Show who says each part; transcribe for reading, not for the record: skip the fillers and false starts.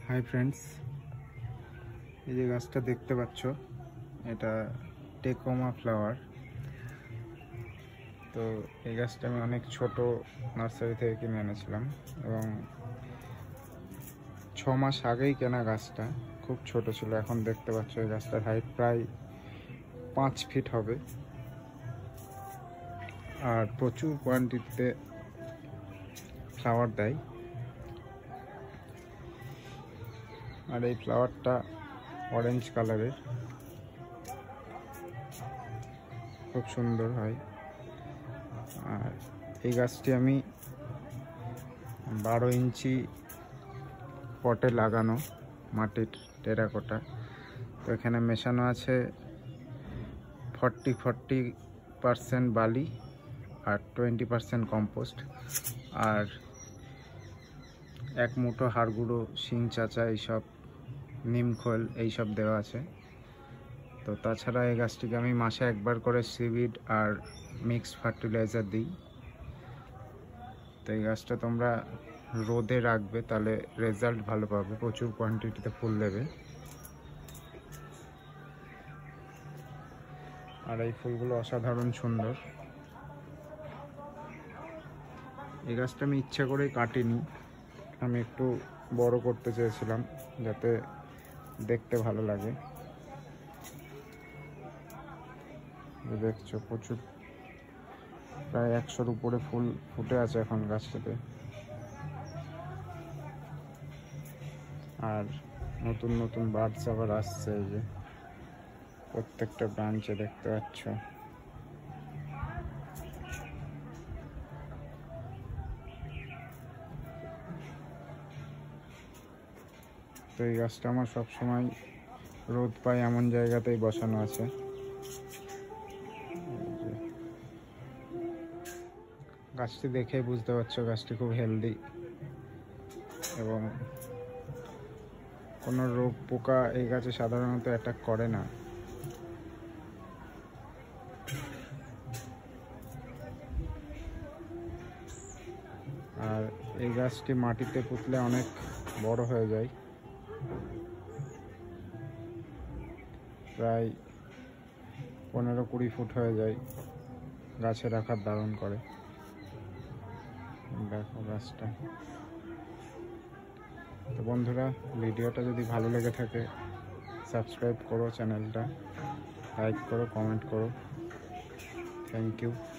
Speaker 1: Hi friends, এই যে গাছটা দেখতে পাচ্ছ এটা টেকোমা ফ্লাওয়ার। তো এই গাছটা আমি অনেক ছোট নার্সারি থেকে কিনে এনেছিলাম এবং 6 মাস আগেই কেনা। গাছটা খুব ছোট ছিল। এখন দেখতে পাচ্ছ এই গাছটার হাইট প্রায় 5 ফিট হবে আর প্রচুর কোয়ান্টিটিতে ফ্লাওয়ার দেয়। আর এই ফ্লাওয়ারটা অরেঞ্জ কালারের, খুব সুন্দর হয়। আর এই গাছটি আমি 12 ইঞ্চি পটে লাগানো, মাটির টেরাকোটা। তো এখানে মেশানো আছে 40% বালি আর 20% কম্পোস্ট আর 1 মুঠো হাড় গুঁড়ো, শিং চাচা, এইসব নিমখোল এইসব দেওয়া আছে। তো তাছাড়া এই গাছটিকে আমি মাসে একবার করে সিভিড আর মিক্স ফার্টিলাইজার দিই। তো এই গাছটা তোমরা রোদে রাখবে, তাহলে রেজাল্ট ভালো পাবে, প্রচুর কোয়ান্টিটিতে ফুল দেবে। আর এই ফুলগুলো অসাধারণ সুন্দর। এই গাছটা আমি ইচ্ছা করেই কাটিনি, আমি একটু বড় করতে চেয়েছিলাম যাতে দেখতে ভালো লাগে। দেখছো প্রচুর, প্রায় 100-র উপরে ফুল ফুটে আছে এখন গাছটাতে। আর নতুন নতুন বার্ডস আবার আসছে, এই যে প্রত্যেকটা ব্রাঞ্চে দেখতে পাচ্ছ। তো এই গাছটা আমার সবসময় রোদ পায় এমন জায়গাতেই বসানো আছে। গাছটি দেখে বুঝতে পারছো গাছটি খুব হেলদি এবং কোনো রোগ পোকা এই গাছে সাধারণত অ্যাটাক করে না। আর এই গাছটি মাটিতে পুঁতলে অনেক বড় হয়ে যায়, প্রায় 15-20 ফুট হয়ে যায়, গাছে রাখার ধারণ করে। দেখো গাছটা। তো বন্ধুরা, ভিডিওটা যদি ভালো লেগে থাকে সাবস্ক্রাইব করো, চ্যানেলটা লাইক করো, কমেন্ট করো। Thank you.